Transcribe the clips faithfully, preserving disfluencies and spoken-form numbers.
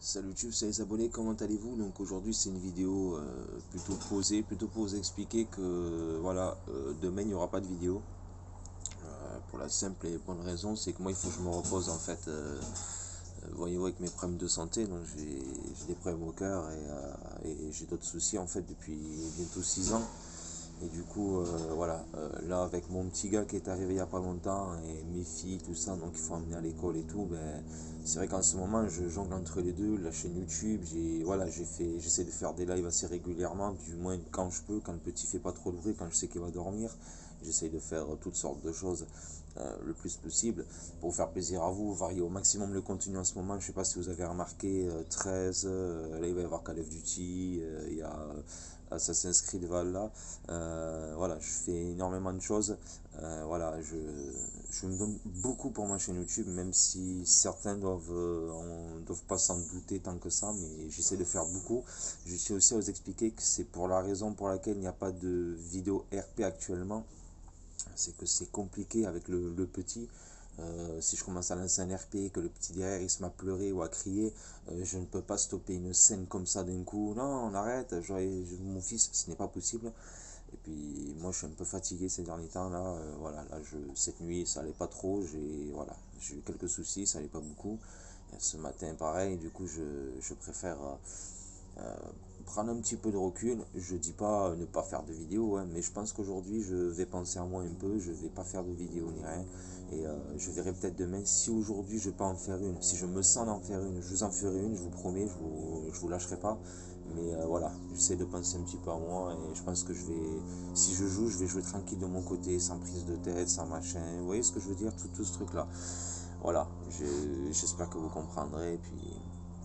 Salut YouTube, salut les abonnés, comment allez-vous? Donc aujourd'hui c'est une vidéo euh, plutôt posée, plutôt pour vous expliquer que voilà, euh, demain il n'y aura pas de vidéo. Euh, pour la simple et bonne raison, c'est que moi il faut que je me repose en fait. Euh, euh, voyez-vous avec mes problèmes de santé, donc j'ai j'ai des problèmes au cœur et, euh, et j'ai d'autres soucis en fait depuis bientôt six ans. Et du coup, euh, voilà, euh, là avec mon petit gars qui est arrivé il n'y a pas longtemps et mes filles, tout ça, donc il faut emmener à l'école et tout, ben, c'est vrai qu'en ce moment je jongle entre les deux, la chaîne YouTube, j'ai voilà, j'ai fait, j'essaie de faire des lives assez régulièrement, du moins quand je peux, quand le petit fait pas trop de bruit, quand je sais qu'il va dormir, j'essaie de faire toutes sortes de choses euh, le plus possible pour faire plaisir à vous, varier au maximum le contenu en ce moment. Je sais pas si vous avez remarqué, euh, treize, euh, là il va y avoir Call of Duty, euh, il y a Assassin's Creed Valhalla. Euh, voilà, je fais énormément de choses. Euh, voilà, je, je me donne beaucoup pour ma chaîne YouTube, même si certains doivent, euh, on, doivent pas s'en douter tant que ça, mais j'essaie de faire beaucoup. Je suis aussi à vous expliquer que c'est pour la raison pour laquelle il n'y a pas de vidéo R P actuellement. C'est que c'est compliqué avec le, le petit. Euh, si je commence à lancer un R P, que le petit derrière il se met à pleurer ou à crier, euh, je ne peux pas stopper une scène comme ça d'un coup. Non, on arrête, mon fils, ce n'est pas possible. Et puis moi je suis un peu fatigué ces derniers temps là. Euh, voilà, là je, cette nuit ça allait pas trop. J'ai voilà, j'ai eu quelques soucis, ça allait pas beaucoup. Et ce matin pareil, du coup je, je préfère euh, euh, prendre un petit peu de recul. Je dis pas euh, ne pas faire de vidéo, hein, mais je pense qu'aujourd'hui je vais penser à moi un peu, je vais pas faire de vidéo ni rien. Et euh, je verrai peut-être demain si aujourd'hui je peux en faire une, si je me sens d'en faire une, je vous en ferai une, je vous promets, je vous, je vous lâcherai pas. Mais euh, voilà, j'essaie de penser un petit peu à moi et je pense que je vais, si je joue, je vais jouer tranquille de mon côté, sans prise de tête, sans machin. Vous voyez ce que je veux dire, tout, tout ce truc là. Voilà, j'espère que vous comprendrez. Et puis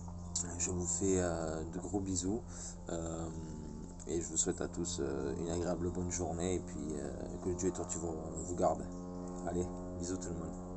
je vous fais euh, de gros bisous euh, et je vous souhaite à tous euh, une agréable bonne journée et puis euh, que Dieu et toi tu vous, vous garde. Allez, bisous tout le monde.